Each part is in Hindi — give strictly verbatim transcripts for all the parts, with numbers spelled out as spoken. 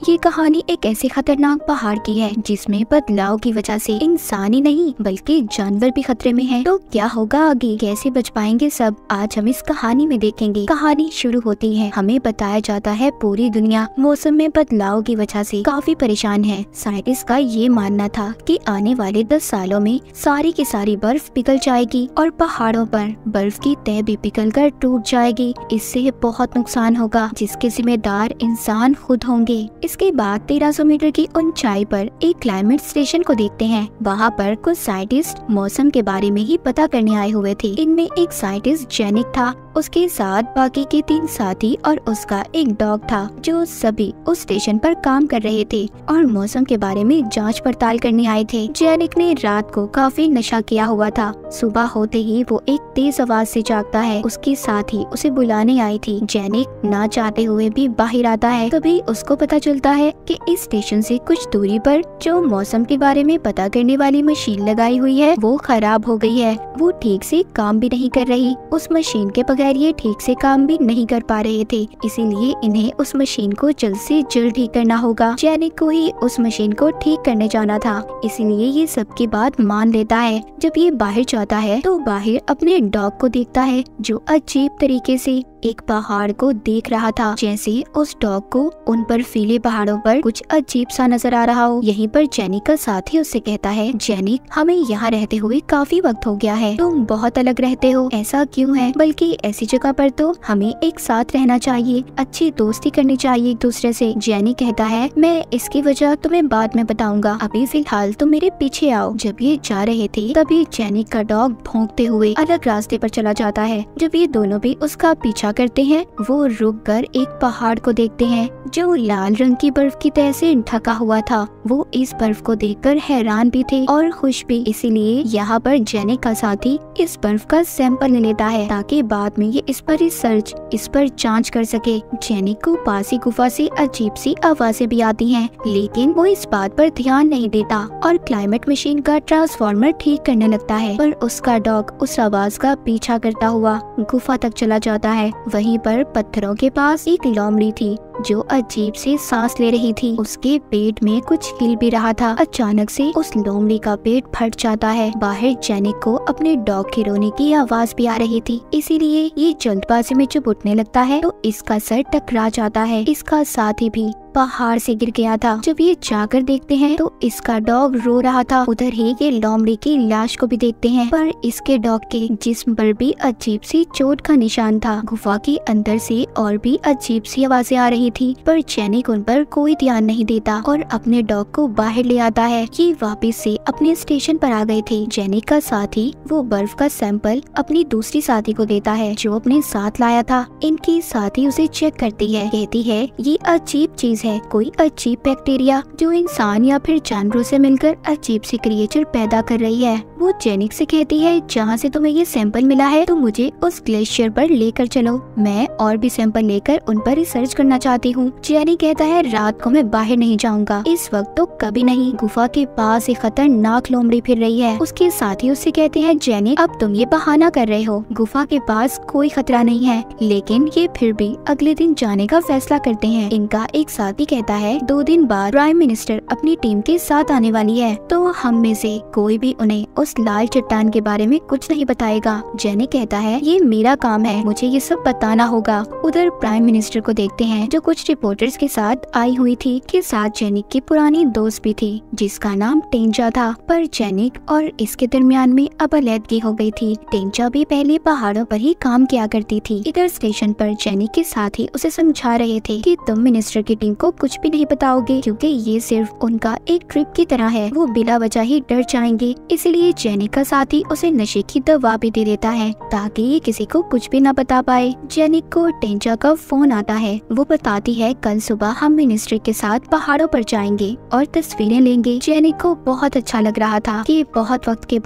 ये कहानी एक ऐसे खतरनाक पहाड़ की है जिसमें बदलाव की वजह से इंसान ही नहीं बल्कि जानवर भी खतरे में हैं। तो क्या होगा आगे, कैसे बच पाएंगे सब, आज हम इस कहानी में देखेंगे। कहानी शुरू होती है, हमें बताया जाता है पूरी दुनिया मौसम में बदलाव की वजह से काफी परेशान है। साइंटिस्ट का ये मानना था कि आने वाले दस सालों में सारी की सारी बर्फ पिघल जाएगी और पहाड़ों पर बर्फ की तह भी पिघल कर टूट जाएगी। इससे बहुत नुकसान होगा जिसके जिम्मेदार इंसान खुद होंगे। इसके बाद तेरह सौ मीटर की ऊंचाई पर एक क्लाइमेट स्टेशन को देखते हैं। वहाँ पर कुछ साइंटिस्ट मौसम के बारे में ही पता करने आए हुए थे। इनमें एक साइंटिस्ट जेनिक था, उसके साथ बाकी के तीन साथी और उसका एक डॉग था जो सभी उस स्टेशन पर काम कर रहे थे और मौसम के बारे में जांच पड़ताल करने आए थे। जेनिक ने रात को काफी नशा किया हुआ था। सुबह होते ही वो एक तेज आवाज से जागता है। उसकी साथी उसे बुलाने आई थी। जेनिक ना चाहते हुए भी बाहर आता है। तभी उसको पता चलता है कि इस स्टेशन से कुछ दूरी पर जो मौसम के बारे में पता करने वाली मशीन लगाई हुई है वो खराब हो गई है। वो ठीक से काम भी नहीं कर रही। उस मशीन के बगैर ये ठीक से काम भी नहीं कर पा रहे थे, इसीलिए इन्हें उस मशीन को जल्द से जल्द ठीक करना होगा। जेनिक को ही उस मशीन को ठीक करने जाना था, इसीलिए ये सबकी बात मान लेता है। जब ये बाहर जाता है तो बाहर अपने डॉग को देखता है जो अजीब तरीके से एक पहाड़ को देख रहा था, जैसे उस डॉग को उन बर्फीले पहाड़ों पर कुछ अजीब सा नजर आ रहा हो। यहीं पर जेनिक का साथी उससे कहता है, जेनिक हमें यहाँ रहते हुए काफी वक्त हो गया है, तुम बहुत अलग रहते हो, ऐसा क्यों है? बल्कि ऐसी जगह पर तो हमें एक साथ रहना चाहिए, अच्छी दोस्ती करनी चाहिए एक दूसरे से। जेनिक कहता है, मैं इसकी वजह तुम्हें बाद में बताऊंगा, अभी फिलहाल तुम मेरे पीछे आओ। जब ये जा रहे थे तभी जेनिक का डॉग भौंकते हुए अलग रास्ते पर चला जाता है। जब ये दोनों भी उसका पीछा करते हैं वो रुक कर एक पहाड़ को देखते हैं जो लाल रंग की बर्फ की तह से ढका हुआ था। वो इस बर्फ को देखकर हैरान भी थे और खुश भी, इसीलिए यहाँ पर जेनिक का साथी इस बर्फ का सैंपल ले लेता है ताकि बाद में ये इस पर रिसर्च इस पर जांच कर सके। जेनिक को पास ही गुफा से अजीब सी आवाजें भी आती हैं, लेकिन वो इस बात पर ध्यान नहीं देता और क्लाइमेट मशीन का ट्रांसफार्मर ठीक करने लगता है। पर उसका डॉग उस आवाज का पीछा करता हुआ गुफा तक चला जाता है। वहीं पर पत्थरों के पास एक लोमड़ी थी जो अजीब से सांस ले रही थी। उसके पेट में कुछ हिल भी रहा था। अचानक से उस लोमड़ी का पेट फट जाता है। बाहर जेनिक को अपने डॉग के रोने की आवाज भी आ रही थी, इसीलिए ये जल्दबाजी में जब उठने लगता है तो इसका सर टकरा जाता है। इसका साथी भी पहाड़ से गिर गया था। जब ये जाकर देखते हैं तो इसका डॉग रो रहा था। उधर ही ये लोमड़ी की लाश को भी देखते हैं, पर इसके डॉग के जिस्म पर भी अजीब सी चोट का निशान था। गुफा के अंदर से और भी अजीब सी आवाजें आ रही थी, पर जेनिक उन पर कोई ध्यान नहीं देता और अपने डॉग को बाहर ले आता है। ये वापस से अपने स्टेशन पर आ गए थे। जेनिक का साथी वो बर्फ का सैंपल अपनी दूसरी साथी को देता है जो अपने साथ लाया था। इनकी साथी उसे चेक करती है, कहती है ये अजीब चीज है, कोई अजीब बैक्टीरिया जो इंसान या फिर जानवरों से मिलकर अजीब सी क्रिएचर पैदा कर रही है। वो जेनिक से कहती है, जहाँ से तुम्हें ये सैंपल मिला है तो मुझे उस ग्लेशियर पर लेकर चलो, मैं और भी सैंपल लेकर उन पर रिसर्च करना चाहती हूँ। जेनिक कहता है, रात को मैं बाहर नहीं जाऊंगा, इस वक्त तो कभी नहीं। गुफा के पास एक खतरनाक लोमड़ी फिर रही है। उसके साथी उससे कहते हैं, जेनिक अब तुम ये बहाना कर रहे हो, गुफा के पास कोई खतरा नहीं है। लेकिन ये फिर भी अगले दिन जाने का फैसला करते हैं। इनका एक साथी कहता है, दो दिन बाद प्राइम मिनिस्टर अपनी टीम के साथ आने वाली है, तो हम में से कोई भी उन्हें उस लाल चट्टान के बारे में कुछ नहीं बताएगा। जेनिक कहता है, ये मेरा काम है, मुझे ये सब बताना होगा। उधर प्राइम मिनिस्टर को देखते हैं जो कुछ रिपोर्टर्स के साथ आई हुई थी। के साथ जेनिक की पुरानी दोस्त भी थी जिसका नाम टेंजा था, पर जेनिक और इसके दरमियान में अब अलैदगी हो गई थी। टेंजा भी पहले पहाड़ों पर ही काम किया करती थी। इधर स्टेशन पर जेनिक के साथी उसे समझा रहे थे कि तुम मिनिस्टर की टीम को कुछ भी नहीं बताओगे क्योंकि ये सिर्फ उनका एक ट्रिप की तरह है, वो बिला वजह ही डर जाएंगे। इसलिए जेनिक का साथी उसे नशे की दवा भी दे देता है ताकि ये किसी को कुछ भी न बता पाए। जेनिक को टेंजा का फोन आता है। वो बताती है, कल सुबह हम मिनिस्ट्री के साथ पहाड़ों पर जाएंगे और तस्वीरें लेंगे। जेनिक को बहुत अच्छा लग रहा था कि बहुत वक्त के बाद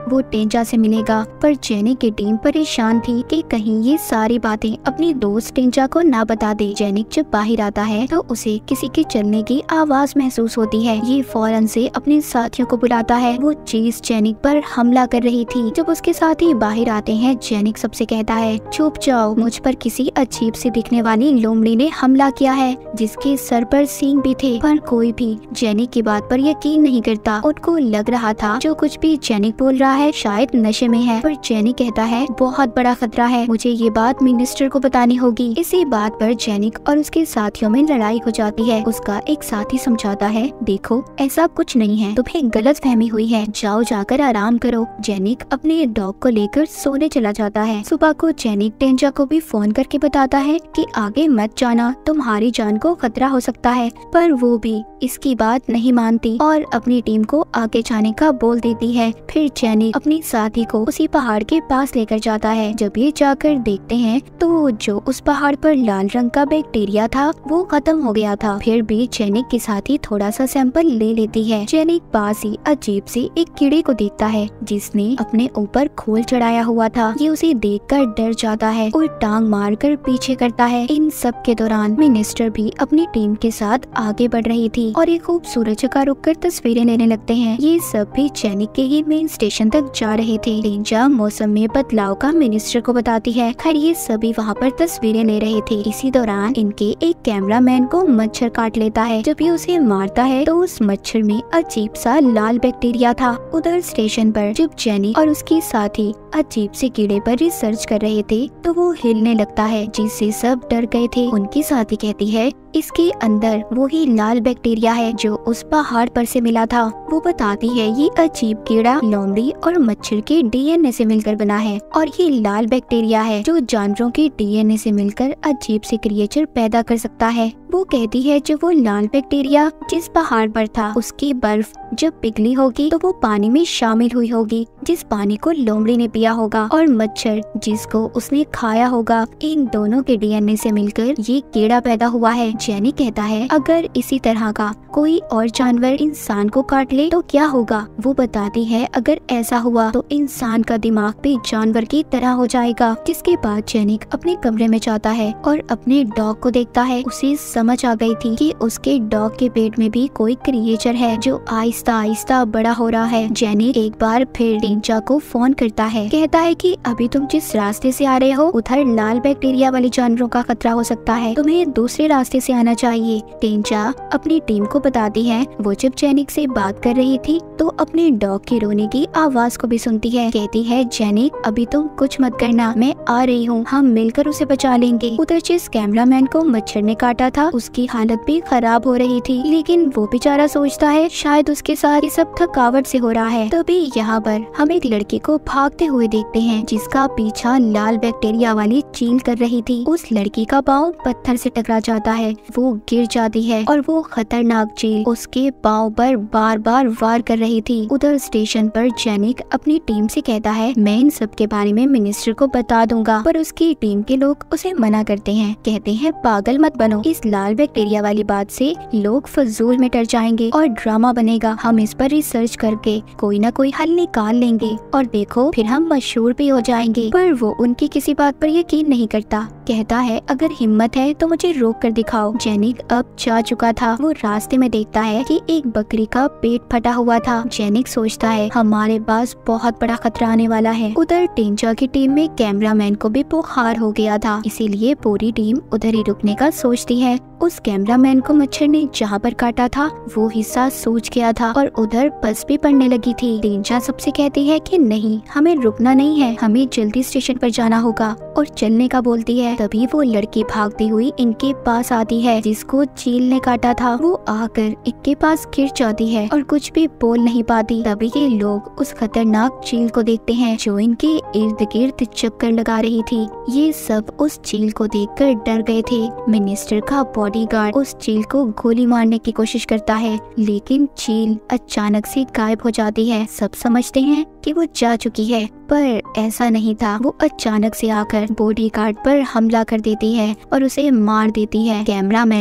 वो टेंजा से मिलेगा। पर जेनिक की टीम परेशान थी कि कहीं ये सारी बातें अपनी दोस्त टेंजा को ना बता दे। जेनिक जब बाहर आता है तो उसे किसी के चलने की आवाज महसूस होती है। ये फौरन से अपने साथियों को बुलाता है। वो चीज जेनिक पर हमला कर रही थी। जब उसके साथी बाहर आते हैं, जेनिक सबसे कहता है चुप जाओ, मुझ पर किसी अजीब सी दिखने वाली लोमड़ी ने हमला किया है जिसके सर पर सींग भी थे। पर कोई भी जेनिक की बात पर यकीन नहीं करता। उनको लग रहा था जो कुछ भी जेनिक बोल रहा है शायद नशे में है। पर जेनिक कहता है बहुत बड़ा खतरा है, मुझे ये बात मिनिस्टर को बतानी होगी। इसी बात पर जेनिक और उसके साथियों में लड़ाई हो जाती है। उसका एक साथी समझाता है देखो ऐसा कुछ नहीं है, तुम्हें गलत फहमी हुई है, जाओ जाकर आराम करो। जेनिक अपने डॉग को लेकर सोने चला जाता है। सुबह को जेनिक टेंजा को भी फोन करके बताता है कि आगे मत जाना, तुम्हारी जान को खतरा हो सकता है। पर वो भी इसकी बात नहीं मानती और अपनी टीम को आगे जाने का बोल देती है। फिर जेनिक अपनी साथी को उसी पहाड़ के पास लेकर जाता है। जब ये जाकर देखते हैं तो जो उस पहाड़ पर लाल रंग का बैक्टीरिया था वो खत्म हो गया था। फिर भी जेनिक के साथी थोड़ा सा सैंपल ले लेती है। जेनिक पास ही अजीब सी एक कीड़े को देखता है जिसने अपने ऊपर खोल चढ़ाया हुआ था। ये उसे देखकर डर जाता है और टांग मारकर पीछे करता है। इन सब के दौरान मिनिस्टर भी अपनी टीम के साथ आगे बढ़ रही थी और एक खूबसूरत जगह रुककर तस्वीरें लेने लगते हैं। ये सब भी जेनिक के ही मेन स्टेशन तक जा रहे थे। टेंजा मौसम में बदलाव का मिनिस्टर को बताती है। खैर ये सभी वहाँ पर तस्वीरें ले रहे थे। इसी दौरान इनके एक कैमरामैन को मच्छर काट लेता है। जब ये उसे मारता है तो उस मच्छर में अजीब सा लाल बैक्टीरिया था। उधर स्टेशन पर जब जेनिक और उसकी साथी अजीब से कीड़े पर रिसर्च कर रहे थे तो वो हिलने लगता है जिससे सब डर गए थे। उनकी साथी कहती है इसके अंदर वही लाल बैक्टीरिया है जो उस पहाड़ पर से मिला था। वो बताती है ये अजीब कीड़ा लोमड़ी और मच्छर के डीएनए से मिलकर बना है और ये लाल बैक्टीरिया है जो जानवरों के डीएनए से मिलकर अजीब से क्रिएचर पैदा कर सकता है। वो कहती है जो वो लाल बैक्टीरिया जिस पहाड़ पर था उसकी बर्फ जब पिघली होगी तो वो पानी में शामिल हुई होगी, जिस पानी को लोमड़ी ने पिया होगा, और मच्छर जिसको उसने खाया होगा। इन दोनों के डीएनए से मिलकर ये कीड़ा पैदा हुआ है। जेनिक कहता है अगर इसी तरह का कोई और जानवर इंसान को काट ले तो क्या होगा। वो बताती है अगर ऐसा हुआ तो इंसान का दिमाग भी जानवर की तरह हो जाएगा। जिसके बाद जेनिक अपने कमरे में जाता है और अपने डॉग को देखता है। उसे समझ आ गई थी कि उसके डॉग के पेट में भी कोई क्रिएचर है जो आहिस्ता आहिस्ता बड़ा हो रहा है। जेनिक एक बार फिर टेंजा को फोन करता है, कहता है कि अभी तुम जिस रास्ते से आ रहे हो उधर लाल बैक्टीरिया वाले जानवरों का खतरा हो सकता है, तुम्हें दूसरे रास्ते से आना चाहिए। टेंजा अपनी टीम को बताती है। वो जब जेनिक से बात कर रही थी तो अपने डॉग के रोने की आवाज को भी सुनती है। कहती है जेनिक अभी तुम कुछ मत करना, मैं आ रही हूँ, हम मिलकर उसे बचा लेंगे। उधर जिस कैमरामैन को मच्छर ने काटा था उसकी हालत भी खराब हो रही थी, लेकिन वो बेचारा सोचता है शायद उसके साथ ये सब थकावट से हो रहा है। तभी यहाँ पर हम एक लड़के को भागते हुए देखते हैं जिसका पीछा लाल बैक्टीरिया वाली चील कर रही थी। उस लड़की का पाँव पत्थर से टकरा जाता है, वो गिर जाती है और वो खतरनाक चील उसके पाँव पर बार बार वार कर रही थी। उधर स्टेशन पर जेनिक अपनी टीम से कहता है मैं इन सब के बारे में मिनिस्टर को बता दूंगा, पर उसकी टीम के लोग उसे मना करते हैं। कहते हैं पागल मत बनो, इस लाल बैक्टीरिया वाली बात से लोग फजूल में डर जाएंगे और ड्रामा बनेगा। हम इस पर रिसर्च करके कोई ना कोई हल निकाल लेंगे और देखो फिर हम मशहूर भी हो जाएंगे। पर वो उनकी किसी बात पर यकीन नहीं करता। कहता है अगर हिम्मत है तो मुझे रोक कर दिखाओ। जेनिक अब जा चुका था। वो रास्ते में देखता है कि एक बकरी का पेट फटा हुआ था। जेनिक सोचता है हमारे पास बहुत बड़ा खतरा आने वाला है। उधर टेंजा की टीम में कैमरामैन को भी बुखार हो गया था, इसीलिए पूरी टीम उधर ही रुकने का सोचती है। उस कैमरामैन को मच्छर ने जहाँ पर काटा था वो हिस्सा सूज गया था और उधर बस भी पड़ने लगी थी। टेंजा सबसे कहती है कि नहीं, हमें रुकना नहीं है, हमें जल्दी स्टेशन पर जाना होगा और चलने का बोलती है। तभी वो लड़की भागती हुई इनके पास आती है जिसको चील ने काटा था। वो आकर इनके पास गिर जाती है और कुछ भी बोल नहीं पाती। तभी ये लोग उस खतरनाक चील को देखते हैं जो इनके इर्द गिर्द चक्कर लगा रही थी। ये सब उस चील को देखकर डर गए थे। मिनिस्टर का बॉडीगार्ड उस चील को गोली मारने की कोशिश करता है, लेकिन चील अचानक से गायब हो जाती है। सब समझते हैं कि वो जा चुकी है, पर ऐसा नहीं था। वो अचानक से आकर बॉडीगार्ड पर हमला कर देती है और उसे मार देती है। कैमरामैन भी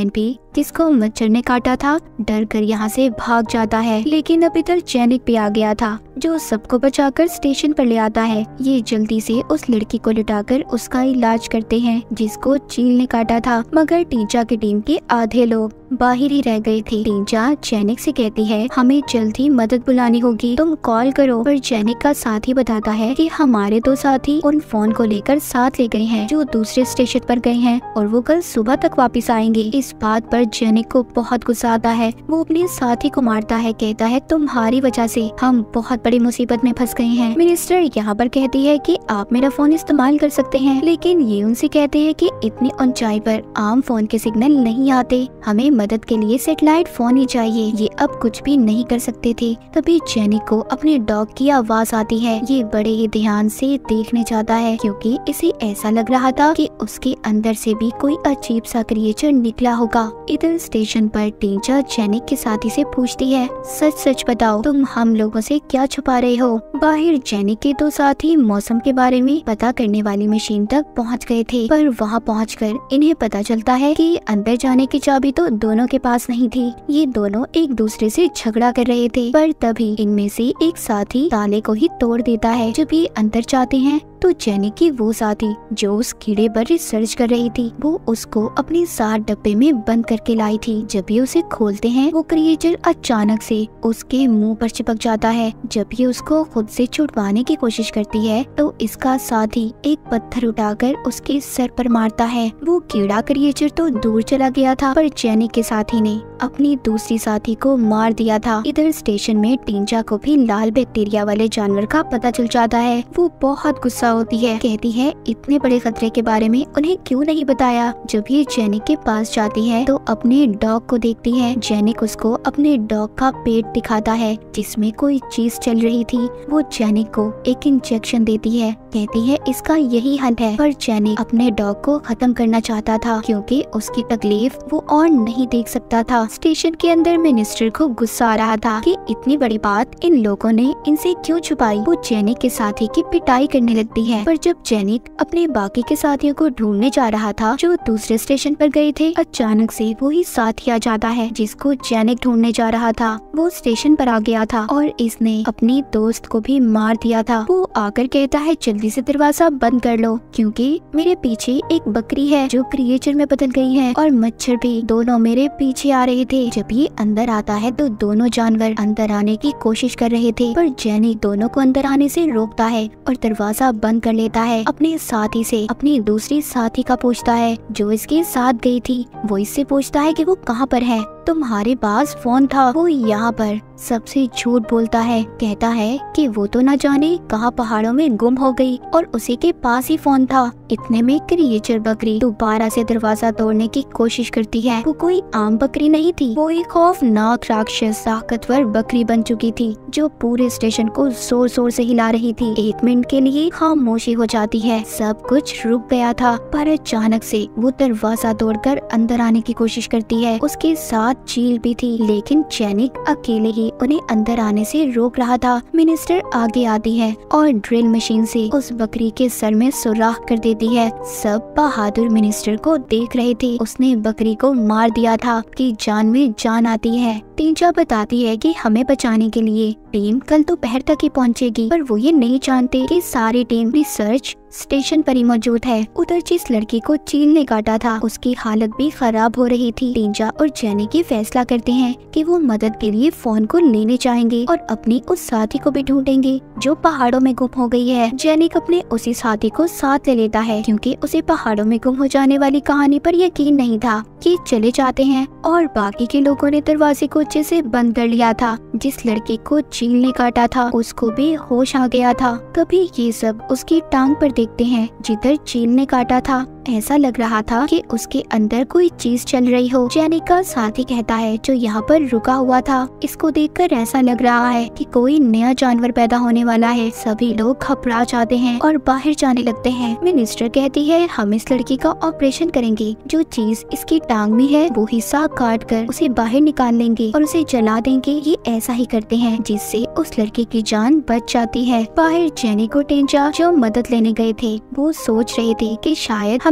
जिसको मच्छर ने काटा था डर कर यहाँ से भाग जाता है, लेकिन अब इधर जेनिक भी आ गया था जो सबको बचाकर स्टेशन पर ले आता है। ये जल्दी से उस लड़की को लिटाकर उसका इलाज करते हैं जिसको चील ने काटा था, मगर टींचा की टीम के आधे लोग बाहर ही रह गए थे। टींचा जेनिक से कहती है हमें जल्द ही मदद बुलानी होगी, तुम कॉल करो। पर जेनिक का साथी बताता है कि हमारे दो साथी उन फोन को लेकर साथ ले गए हैं जो दूसरे स्टेशन पर गए हैं और वो कल सुबह तक वापस आएंगे। इस बात पर जेनिक को बहुत गुस्सा आता है। वो अपने साथी को मारता है, कहता है तुम्हारी वजह से हम बहुत बड़ी मुसीबत में फंस गए हैं। मिनिस्टर यहाँ पर कहती है कि आप मेरा फोन इस्तेमाल कर सकते हैं, लेकिन ये उनसे कहते हैं कि इतनी ऊंचाई पर आम फोन के सिग्नल नहीं आते, हमें मदद के लिए सैटेलाइट फोन ही चाहिए। ये अब कुछ भी नहीं कर सकते थे। तभी जेनिक को अपने डॉग की आवाज आती है। ये बड़े ही ध्यान से देखने जाता है क्योंकि इसे ऐसा लग रहा था कि उसके अंदर से भी कोई अजीब सा क्रिएचर निकला होगा। इधर स्टेशन पर टींचा जेनिक के साथी से पूछती है सच सच बताओ तुम हम लोगों से क्या छुपा रहे हो। बाहर जेनिक के दो साथी मौसम के बारे में पता करने वाली मशीन तक पहुंच गए थे, पर वहां पहुंचकर इन्हें पता चलता है कि अंदर जाने की चाबी तो दोनों के पास नहीं थी। ये दोनों एक दूसरे से झगड़ा कर रहे थे, पर तभी इनमें से एक साथी ताले को ही तोड़ देता है। जब ये अंदर जाते हैं तो जेनिक की वो साथी जो उस कीड़े पर रिसर्च कर रही थी वो उसको अपने साथ डब्बे में बंद करके लाई थी। जब ये उसे खोलते हैं वो क्रिएचर अचानक से उसके मुंह पर चिपक जाता है। जब ये उसको खुद से छुड़वाने की कोशिश करती है तो इसका साथी एक पत्थर उठाकर उसके सर पर मारता है। वो कीड़ा क्रिएचर तो दूर चला गया था, पर जेनिक के साथी ने अपनी दूसरी साथी को मार दिया था। इधर स्टेशन में टींचा को भी लाल बैक्टीरिया वाले जानवर का पता चल जाता है। वो बहुत गुस्सा होती है, कहती है इतने बड़े खतरे के बारे में उन्हें क्यों नहीं बताया। जब ये जेनिक के पास जाती है तो अपने डॉग को देखती है। जेनिक उसको अपने डॉग का पेट दिखाता है जिसमें कोई चीज चल रही थी। वो जेनिक को एक इंजेक्शन देती है, कहती है इसका यही हल है। पर जेनिक अपने डॉग को खत्म करना चाहता था क्योंकि उसकी तकलीफ वो और नहीं देख सकता था। स्टेशन के अंदर मिनिस्टर को गुस्सा आ रहा था कि इतनी बड़ी बात इन लोगों ने इनसे क्यों छुपाई। वो जेनिक के साथी की पिटाई करने लगती है। पर जब जेनिक अपने बाकी के साथियों को ढूंढने जा रहा था जो दूसरे स्टेशन पर गए थे, अचानक से वो ही साथी आ जाता है जिसको जेनिक ढूंढने जा रहा था। वो स्टेशन पर आ गया था और इसने अपनी दोस्त को भी मार दिया था। वो आकर कहता है जल्दी से दरवाजा बंद कर लो क्योंकि मेरे पीछे एक बकरी है जो क्रिएचर में बदल गई है और मच्छर भी दोनों मेरे पीछे आ रहे थे। जब ये अंदर आता है तो दोनों जानवर अंदर आने की कोशिश कर रहे थे, पर जेनिक दोनों को अंदर आने से रोकता है और दरवाजा बंद कर लेता है। अपने साथी से अपनी दूसरी साथी का पूछता है जो इसके साथ गई थी। वो इससे पूछता है कि वो कहाँ पर है। तुम्हारे पास फोन था। वो यहाँ पर सबसे झूठ बोलता है, कहता है कि वो तो न जाने कहाँ पहाड़ों में गुम हो गई और उसी के पास ही फोन था। इतने में क्रिएचर बकरी दोबारा से दरवाजा तोड़ने की कोशिश करती है। वो कोई आम बकरी नहीं थी, वो एक खौफनाक राक्षस ताकतवर बकरी बन चुकी थी जो पूरे स्टेशन को जोर जोर से हिला रही थी। एक मिनट के लिए खामोशी हो जाती है, सब कुछ रुक गया था। पर अचानक से वो दरवाजा तोड़कर अंदर आने की कोशिश करती है। उसके साथ चील भी थी, लेकिन जेनिक अकेले ही उन्हें अंदर आने से रोक रहा था। मिनिस्टर आगे आती है और ड्रिल मशीन से उस बकरी के सर में सुराख कर देती है। सब बहादुर मिनिस्टर को देख रहे थे। उसने बकरी को मार दिया था कि जान में जान आती है। टींचा बताती है कि हमें बचाने के लिए टीम कल दोपहर तक ही पहुंचेगी, पर वो ये नहीं जानते कि सारी टीम रिसर्च स्टेशन पर ही मौजूद है। उधर जिस लड़की को चील ने काटा था उसकी हालत भी खराब हो रही थी। टींचा और जेनिक ये फैसला करते हैं कि वो मदद के लिए फोन को लेने जाएंगे और अपनी उस साथी को भी ढूंढेंगे जो पहाड़ों में गुम हो गई है। जेनिक अपने उसी साथी को साथ ले लेता है क्योंकि उसे पहाड़ों में गुम हो जाने वाली कहानी पर यकीन नहीं था। कि चले जाते हैं और बाकी के लोगों ने दरवाजे को अच्छे से बंद कर लिया था। जिस लड़की को चील ने काटा था उसको भी होश आ गया था। तभी ये सब उसकी टांग पर देखते हैं जिधर चील ने काटा था। ऐसा लग रहा था कि उसके अंदर कोई चीज चल रही हो। जेनिक का साथी कहता है जो यहाँ पर रुका हुआ था, इसको देखकर ऐसा लग रहा है कि कोई नया जानवर पैदा होने वाला है। सभी लोग घबरा जाते हैं और बाहर जाने लगते हैं। मिनिस्टर कहती है हम इस लड़की का ऑपरेशन करेंगे, जो चीज इसकी टांग में है वो हिस्सा काट कर उसे बाहर निकाल लेंगे और उसे जला देंगे। ये ऐसा ही करते हैं जिससे उस लड़की की जान बच जाती है। बाहर जेनिक और टींचा जो मदद लेने गए थे वो सोच रहे थे कि शायद हम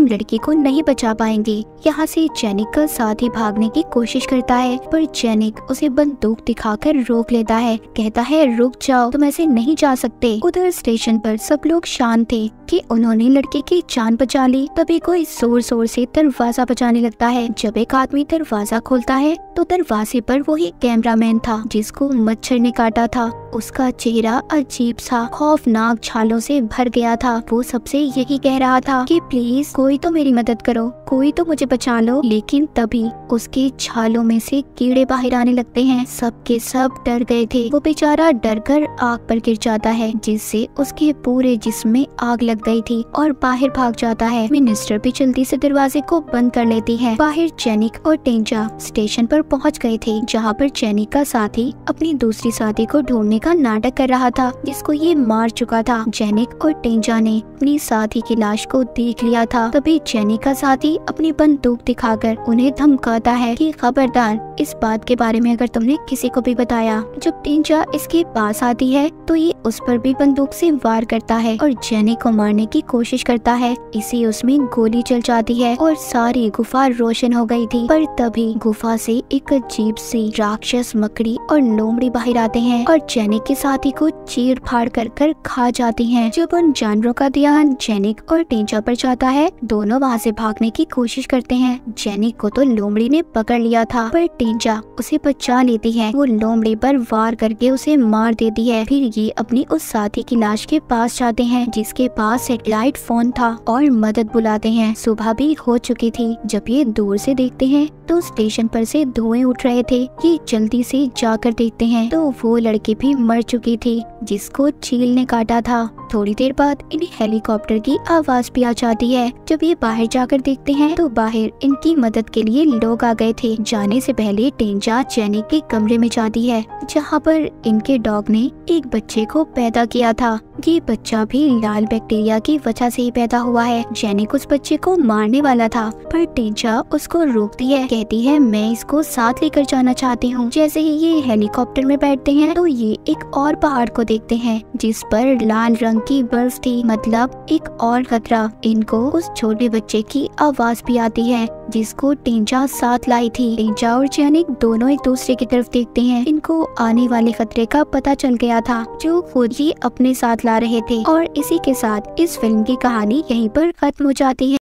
लड़की को नहीं बचा पाएंगे। यहाँ से जेनिक का साथी भागने की कोशिश करता है, पर जेनिक उसे बंदूक दिखाकर रोक लेता है। कहता है रुक जाओ, तुम ऐसे नहीं जा सकते। उधर स्टेशन पर सब लोग शांत थे कि उन्होंने लड़के की जान बचा ली। तभी कोई जोर जोर से दरवाजा बजाने लगता है। जब एक आदमी दरवाजा खोलता है तो दरवाजे पर वही कैमरामैन था जिसको मच्छर ने काटा था। उसका चेहरा अजीब सा खौफनाक छालों से भर गया था। वो सबसे यही कह रहा था कि प्लीज कोई तो मेरी मदद करो, कोई तो मुझे बचा लो। लेकिन तभी उसके छालों में से कीड़े बाहर आने लगते हैं। सब के सब डर गए थे। वो बेचारा डर कर आग पर गिर जाता है, जिससे उसके पूरे जिस्म में आग लग गई थी और बाहर भाग जाता है। मिनिस्टर भी जल्दी से दरवाजे को बंद कर लेती है। बाहर जेनिक और टेंजा स्टेशन पर पहुंच गए थे, जहां पर जेनिक का साथी अपनी दूसरी साथी को ढूंढने का नाटक कर रहा था, जिसको ये मार चुका था। जेनिक और टेंजा ने अपनी साथी की लाश को देख लिया था। तभी जेनिक का साथी अपनी बंदूक दिखाकर उन्हें धमकाता है कि खबरदार, इस बात के बारे में अगर तुमने किसी को भी बताया। जब टेंजा इसके पास आती है तो ये उस पर भी बंदूक से वार करता है और जेनिक को मारने की कोशिश करता है। इसी उसमें गोली चल जाती है और सारी गुफा रोशन हो गई थी। पर तभी गुफा से एक अजीब सी राक्षस मकड़ी और लोमड़ी बाहर आते हैं और जेनिक के साथी को चीर फाड़ कर कर खा जाती हैं। जब उन जानवरों का ध्यान जेनिक और टेंजा पर जाता है, दोनों वहाँ से भागने की कोशिश करते हैं। जेनिक को तो लोमड़ी ने पकड़ लिया था, पर टेंजा उसे बचा लेती है। वो लोमड़ी पर वार करके उसे मार देती है। फिर ये अपनी उस साथी की लाश के पास जाते हैं जिसके पास सैटेलाइट फोन था और मदद बुलाते हैं। सुबह भी हो चुकी थी। जब ये दूर से देखते हैं तो स्टेशन पर से धुएं उठ रहे थे। ये जल्दी से जाकर देखते हैं तो वो लड़की भी मर चुकी थी जिसको चील ने काटा था। थोड़ी देर बाद इन्हें हेलीकॉप्टर की आवाज भी आ जाती है। जब ये बाहर जाकर देखते हैं तो बाहर इनकी मदद के लिए लोग आ गए थे। जाने से पहले टेंजा जेनिक के कमरे में जाती है, जहाँ पर इनके डॉग ने एक बच्चे को पैदा किया था। ये बच्चा भी लाल बैक्टीरिया की वजह से ही पैदा हुआ है। जेनिक उस बच्चे को मारने वाला था, पर टेंजा उसको रोकती है। कहती है मैं इसको साथ लेकर जाना चाहती हूँ। जैसे ही ये हेलीकॉप्टर में बैठते हैं तो ये एक और पहाड़ को देखते हैं जिस पर लाल रंग की बर्फ थी, मतलब एक और खतरा। इनको उस छोटे बच्चे की आवाज भी आती है जिसको टेंजा साथ लाई थी। टेंजा और जेनिक दोनों एक दूसरे की तरफ देखते हैं। इनको आने वाले खतरे का पता चल गया था जो खुद ही अपने साथ ला रहे थे। और इसी के साथ इस फिल्म की कहानी यहीं पर खत्म हो जाती है।